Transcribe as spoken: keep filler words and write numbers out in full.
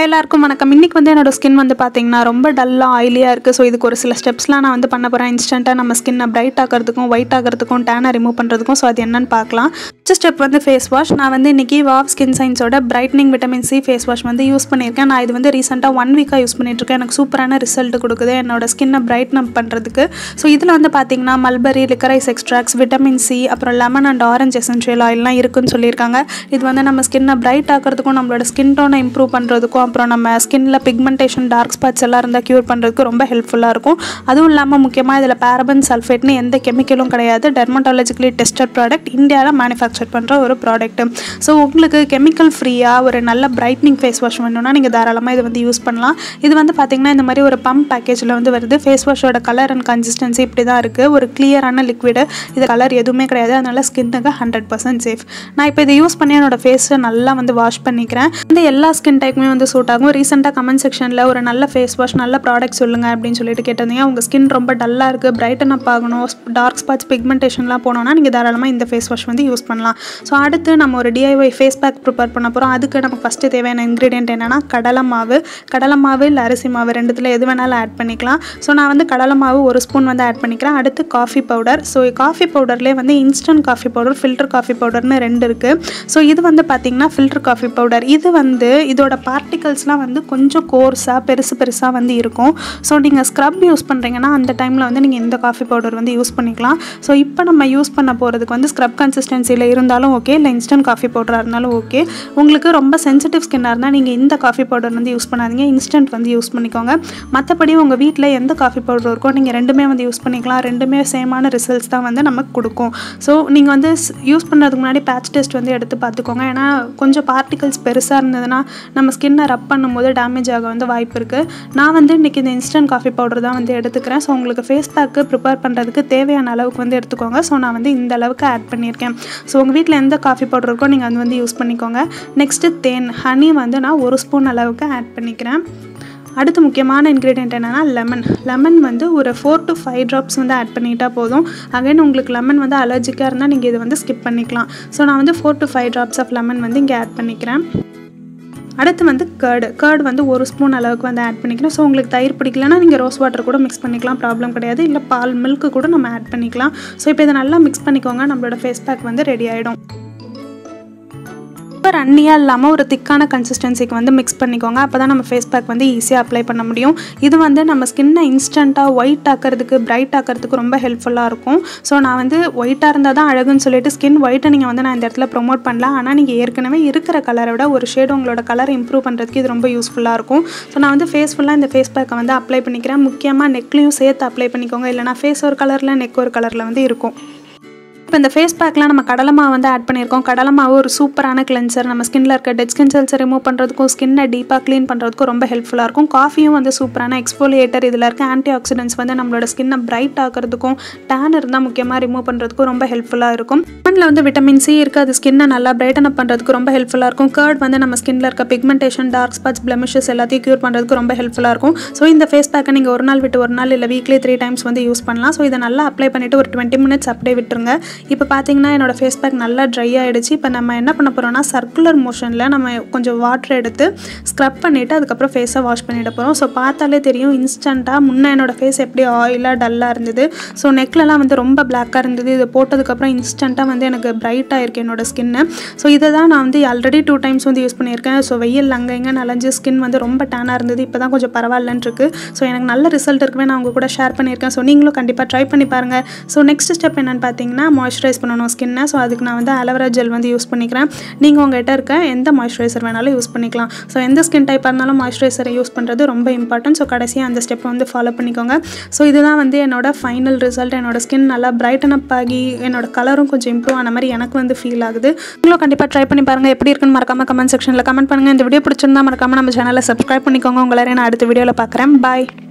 எல்லாருக்கும் வணக்கம். இன்னைக்கு வந்து என்னோட ஸ்கின் வந்து பார்த்தீங்கன்னா ரொம்ப டல்லாக ஆயிலியாக இருக்குது. ஸோ இதுக்கு ஒரு சில ஸ்டெப்ஸ்லாம் நான் வந்து பண்ண போகிறேன். இன்ஸ்டண்ட்டாக நம்ம ஸ்கின்னை பிரைட் ஆகிறதுக்கும் ஒயிட் ஆகிறதுக்கும் டேனை ரிமூவ் பண்ணுறதுக்கும். ஸோ அது என்னன்னு பார்க்கலாம். ஃபஸ்ட் ஸ்டெப் வந்து ஃபேஸ் வாஷ். நான் வந்து இன்றைக்கி வாவ் ஸ்கின் சயின்ஸோட brightening vitamin C face wash வந்து யூஸ் பண்ணியிருக்கேன். நான் இது வந்து ரீசெண்டாக ஒன் வீக்காக யூஸ் பண்ணிட்டுருக்கேன். எனக்கு சூப்பரான ரிசல்ட் கொடுக்குது என்னோட ஸ்கின்னை பிரைட்ன் அப் பண்ணுறதுக்கு. ஸோ இதில் வந்து பார்த்தீங்கன்னா mulberry, licorice extracts, vitamin C, அப்புறம் லெமன் அண்ட் ஆரஞ்ச் எசென்ஷியல் ஆயில்லாம் இருக்குன்னு சொல்லியிருக்காங்க. இது வந்து நம்ம ஸ்கின்னை பிரைட் ஆகிறதுக்கும் நம்மளோட ஸ்கின் டோனை இம்ப்ரூவ் பண்ணுறதுக்கும் அப்புறம் நம்ம ஸ்கின்ல பிக்மெண்டேஷன் டார்க் ஸ்பாட்ஸ் எல்லாம் இருந்தால் க்யூர் பண்ணுறதுக்கு ரொம்ப ஹெல்ப்ஃபுல்லாக இருக்கும். அதுவும் இல்லாமல் முக்கியமாக இதில் பேரபன் சல்ஃபேட்னு எந்த கெமிக்கலும் கிடையாது. டெர்மட்டாலஜிக்கலி டெஸ்டட் ப்ராடக்ட், இந்தியாவில் மேனுஃபேக்சர் பண்ணுற ஒரு ப்ராடக்ட். ஸோ உங்களுக்கு கெமிக்கல் ஃப்ரீயாக ஒரு நல்ல பிரைட்னிங் ஃபேஸ் வாஷ் வேணும்னா நீங்கள் தாராளமாக இதை வந்து யூஸ் பண்ணலாம். இது வந்து பார்த்திங்கன்னா இந்த மாதிரி ஒரு பம்ப் பேக்கேஜில் வந்து வருது. ஃபேஸ் வாஷோட கலர் அண்ட் கன்சிஸ்டன்சி இப்படி தான் இருக்குது. ஒரு கிளியரான லிக்விடு, இது கலர் எதுவுமே கிடையாது. அதனால ஸ்கின்னுக்கு ஹண்ட்ரட் பர்சன்ட் சேஃப். நான் இப்போ இதை யூஸ் பண்ணி என்னோட ஃபேஸை நல்லா வந்து வாஷ் பண்ணிக்கிறேன். இந்த எல்லா ஸ்கின் டைப்புமே வந்து சூட் ஆகும். ரீசெண்டாக கமெண்ட் செக்ஷனில் ஒரு நல்ல ஃபேஸ் வாஷ், நல்ல ப்ராடக்ட் சொல்லுங்கள் அப்படின்னு சொல்லிட்டு கேட்டிருந்தீங்க. உங்கள் ஸ்கின் ரொம்ப டல்லாக இருக்குது, பிரைட்டன் அப் ஆகணும், டார்க் ஸ்பாட்ஸ் பிக்மெண்டேஷன்லாம் போனோன்னா நீங்கள் தாராளமாக இந்த ஃபேஸ் வாஷ் வந்து யூஸ் பண்ணலாம். ஸோ அடுத்து நம்ம ஒரு டிஐஒய் ஃபேஸ் பேக் ப்ரிப்பேர் பண்ண போகிறோம். அதுக்கு நமக்கு ஃபஸ்ட்டு தேவையான இன்க்ரீடியன்ட் என்னென்னா கடலை மாவு. கடலை மாவு இல்லை அரிசி மாவு ரெண்டுத்தில் எது வேணாலும் ஆட் பண்ணிக்கலாம். ஸோ நான் வந்து கடலை மாவு ஒரு ஸ்பூன் வந்து ஆட் பண்ணிக்கிறேன். அடுத்து காஃபி பவுடர். ஸோ காஃபி பவுடர்லேயே வந்து instant coffee powder, filter coffee பவுடர்னு ரெண்டு இருக்குது. ஸோ இது வந்து பார்த்திங்கன்னா ஃபில்டர் காஃபி பவுடர். இது வந்து இதோட பார்ட்டிகல்ஸ்லாம் வந்து கொஞ்சம் கோர்ஸாக பெருசு பெருசாக வந்து இருக்கும். ஸோ நீங்கள் ஸ்க்ரப் யூஸ் பண்ணுறீங்கன்னா அந்த டைமில் வந்து நீங்கள் இந்த காஃபி பவுடர் வந்து யூஸ் பண்ணிக்கலாம். ஸோ இப்போ நம்ம யூஸ் பண்ண போகிறதுக்கு வந்து ஸ்க்ரப் கன்சிஸ்டன்சியில் இருந்தாலும் ஓகே, இல்லை இன்ஸ்டன்ட் காஃபி பவுடராக இருந்தாலும் ஓகே. உங்களுக்கு ரொம்ப சென்சிட்டிவ் ஸ்கின்னாக இருந்தால் நீங்கள் இந்த காஃபி பவுடர் வந்து யூஸ் பண்ணாதீங்க, இன்ஸ்டன்ட் வந்து யூஸ் பண்ணிக்கோங்க. மற்றபடி உங்கள் வீட்டில் எந்த காஃபி பவுடர் இருக்கோ நீங்கள் ரெண்டுமே வந்து யூஸ் பண்ணிக்கலாம். ரெண்டுமே சேமான ரிசல்ட்ஸ் தான் வந்து நமக்கு கொடுக்கும். ஸோ நீங்கள் வந்து யூஸ் பண்ணுறதுக்கு முன்னாடி பேட்ச் டெஸ்ட் வந்து எடுத்து பார்த்துக்கோங்க. ஏன்னா கொஞ்சம் பார்ட்டிகல்ஸ் பெருசாக இருந்ததுன்னா நம்ம ஸ்கின்னை ரப் பண்ணும்போது டேமேஜ் ஆக வந்து வாய்ப்பு இருக்குது. நான் வந்து இன்றைக்கி இந்த இன்ஸ்டன்ட் காஃபி பவுடர் தான் வந்து எடுத்துக்கிறேன். ஸோ உங்களுக்கு ஃபேஸ் பேக்கு ப்ரிப்பேர் பண்ணுறதுக்கு தேவையான அளவுக்கு வந்து எடுத்துக்கோங்க. ஸோ நான் வந்து இந்த அளவுக்கு ஆட் பண்ணியிருக்கேன். ஸோ உங்கள் வீட்டில் எந்த காஃபி பவுடர் இருக்கோ நீங்கள் அது வந்து யூஸ் பண்ணிக்கோங்க. நெக்ஸ்ட்டு தேன், ஹனி வந்து நான் ஒரு ஸ்பூன் அளவுக்கு ஆட் பண்ணிக்கிறேன். அடுத்து முக்கியமான இன்க்ரீடியன்ட் என்னென்னா லெமன். லெமன் வந்து ஒரு ஃபோர் டு ஃபைவ் ட்ராப்ஸ் வந்து ஆட் பண்ணிட்டால் போதும். அகைன் உங்களுக்கு லெமன் வந்து அலர்ஜிக்காக இருந்தால் நீங்கள் இதை வந்து ஸ்கிப் பண்ணிக்கலாம். ஸோ நான் வந்து four to five drops of lemon வந்து இங்கே ஆட் பண்ணிக்கிறேன். அடுத்து வந்து கர்டு. கர்டு வந்து ஒரு ஸ்பூன் அளவுக்கு வந்து ஆட் பண்ணிக்கிறேன். ஸோ உங்களுக்கு தயிர் பிடிக்கலன்னா நீங்கள் ரோஸ் வாட்டர் கூட மிக்ஸ் பண்ணிக்கலாம், ப்ராப்ளம் கிடையாது. இல்லை பால், மில்க்கு கூட நம்ம ஆட் பண்ணிக்கலாம். ஸோ இப்போ இதை நல்லா மிக்ஸ் பண்ணிக்கோங்க. நம்மளோட ஃபேஸ் பேக் வந்து ரெடி ஆகிடும். இப்போ ரன்னியாக இல்லாமல் ஒரு திக்கான கன்சிஸ்டன்சிக்கு வந்து மிக்ஸ் பண்ணிக்கோங்க. அப்போ தான் நம்ம ஃபேஸ் பேக் வந்து ஈஸியாக அப்ளை பண்ண முடியும். இது வந்து நம்ம ஸ்கின்னை இன்ஸ்டண்ட்டாக ஒயிட் ஆக்கிறதுக்கு, பிரைட் ஆக்கிறதுக்கு ரொம்ப ஹெல்ப்ஃபுல்லாக இருக்கும். ஸோ நான் வந்து ஒயிட்டாக இருந்தால் தான் அழகுன்னு சொல்லிட்டு ஸ்கின் ஒயிட்டை நீங்கள் வந்து நான் இந்த இடத்துல ப்ரொமோட் பண்ணலாம். ஆனால் நீங்கள் ஏற்கனவே இருக்கிற கலரை விட ஒரு ஷேடு உங்களோட கலரை இம்ப்ரூவ் பண்ணுறதுக்கு இது ரொம்ப யூஸ்ஃபுல்லாக இருக்கும். ஸோ நான் வந்து ஃபேஸ் ஃபுல்லாக இந்த ஃபேஸ் பேக்கை வந்து அப்ளை பண்ணிக்கிறேன். முக்கியமாக நெக்லையும் சேர்த்து அப்ளை பண்ணிக்கோங்க. இல்லைனா ஃபேஸ் ஒரு கலரில் நெக் ஒரு கலரில் வந்து இருக்கும். இப்போ இந்த ஃபேஸ் பேக்கில் நம்ம கடலை மாவு வந்து ஆட் பண்ணியிருக்கோம். கடலை மாவு ஒரு சூப்பரான கிளென்சர். நம்ம ஸ்கின்ல இருக்க டெட் ஸ்கின் செல்ஸை ரிமூவ் பண்ணுறதுக்கும் ஸ்கின்னை டீப்பாக க்ளீன் பண்ணுறதுக்கும் ரொம்ப ஹெல்ப்ஃபுல்லாக இருக்கும். காஃபியும் வந்து சூப்பரான எக்ஸ்ஃபோலியேட்டர். இதில் இருக்க ஆன்டி ஆக்சிடென்ட்ஸ் வந்து நம்மளோட ஸ்கின்னை பிரைட் ஆகிறதுக்கும் டேன் இருந்தால் முக்கியமாக ரிமூவ் பண்ணுறதுக்கும் ரொம்ப ஹெல்ப்ஃபுல்லாக இருக்கும். லெமனில் வந்து விட்டமின் சி இருக்குது. அது ஸ்கின்னை நல்லா பிரைட்டன் அப் பண்ணுறதுக்கு ரொம்ப ஹெல்ப்ஃபுல்லாக இருக்கும். கர்ட் வந்து நம்ம ஸ்கின்ல இருக்க பிக்மெண்டேஷன், டார்க் ஸ்பாட்ஸ், பிளெமிஷஸ் எல்லாத்தையும் க்யூர் பண்ணுறதுக்கு ரொம்ப ஹெல்ப்ஃபுல்லாக இருக்கும். ஸோ இந்த ஃபேஸ் பேக்கை நீங்கள் ஒரு நாள் விட்டு ஒரு நாள் இல்லை வீக்லி த்ரீ டைம்ஸ் வந்து யூஸ் பண்ணலாம். ஸோ இதை நல்லா அப்ளை பண்ணிவிட்டு ஒரு டுவெண்ட்டி மினிட்ஸ் அப்படியே விட்டுருங்க. இப்போ பார்த்தீங்கன்னா என்னோட ஃபேஸ் பேக் நல்லா ட்ரை ஆகிடுச்சு. இப்போ நம்ம என்ன பண்ண போகிறோம்னா சர்க்குலர் மோஷனில் நம்ம கொஞ்சம் வாட்டர் எடுத்து ஸ்க்ரப் பண்ணிவிட்டு அதுக்கப்புறம் ஃபேஸை வாஷ் பண்ணிட போகிறோம். ஸோ பார்த்தாலே தெரியும் இன்ஸ்டண்ட்டாக முன்னே என்னோட ஃபேஸ் எப்படி ஆயிலாக டல்லாக இருந்தது. ஸோ நெக்லலாம் வந்து ரொம்ப பிளாக்காக இருந்தது. இதை போட்டதுக்கப்புறம் இன்ஸ்டண்ட்டாக வந்து எனக்கு பிரைட்டாக இருக்குது என்னோட ஸ்கின்னு. ஸோ இதை தான் நான் வந்து ஆல்ரெடி டூ டைம்ஸ் வந்து யூஸ் பண்ணியிருக்கேன். ஸோ வெயில் அங்கே இங்கே நலஞ்சு ஸ்கின் வந்து ரொம்ப டேனாக இருந்தது. இப்போ தான் கொஞ்சம் பரவாயில்லன்னு இருக்குது. ஸோ எனக்கு நல்ல ரிசல்ட் இருக்குவே நான் உங்கள் கூட ஷேர் பண்ணியிருக்கேன். ஸோ நீங்களும் கண்டிப்பாக ட்ரை பண்ணி பாருங்கள். ஸோ நெக்ஸ்ட் ஸ்டெப் என்னென்னு பார்த்தீங்கன்னா மாய்ஸ்சரைஸ் பண்ணணும் ஸ்கின்னை. ஸோ அதுக்கு நான் வந்து அலோவேரா ஜெல் வந்து யூஸ் பண்ணிக்கிறேன். நீங்கள் உங்கள்கிட்ட இருக்க எந்த மாய்ஸ்சரைசர் வேணாலும் யூஸ் பண்ணிக்கலாம். ஸோ எந்த ஸ்கின் டைப்பாக இருந்தாலும் மாய்ஸ்சரைசரை யூஸ் பண்ணுறது ரொம்ப இம்பார்ட்டன்ட். ஸோ கடைசியாக அந்த ஸ்டெப்பை வந்து ஃபாலோ பண்ணிக்கோங்க. ஸோ இதுதான் வந்து என்னோட ஃபைனல் ரிசல்ட். என்னோட ஸ்கின் நல்லா பிரைட்டன் அப் ஆகி என்னோட கலரும் கொஞ்சம் இம்ப்ரூவ் ஆன மாதிரி எனக்கு வந்து ஃபீல் ஆகுது. நீங்களும் கண்டிப்பாக ட்ரை பண்ணி பாருங்கள். எப்படி இருக்குன்னு மறக்காமல் கமெண்ட் செக்ஷனில் கமெண்ட் பண்ணுங்கள். இந்த வீடியோ பிடிச்சிருந்தா மறக்காமல் நம்ம சேனலை சப்ஸ்கிரைப் பண்ணிக்கோங்க. உங்களை நான் அடுத்த வீடியோவில் பார்க்குறேன். பாய்.